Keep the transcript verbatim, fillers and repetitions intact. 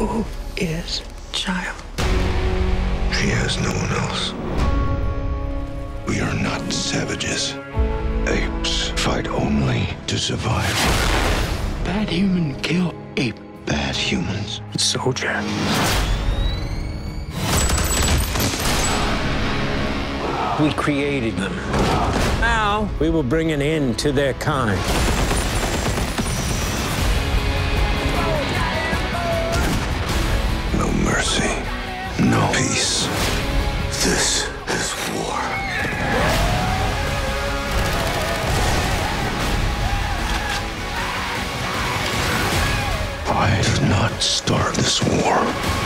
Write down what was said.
Who is Child? She has no one else. We are not savages. Apes fight only to survive. Bad human kill ape. Bad humans. Soldier. We created them. Now we will bring an end to their kind. No mercy. No peace. This is war. I did not start this war.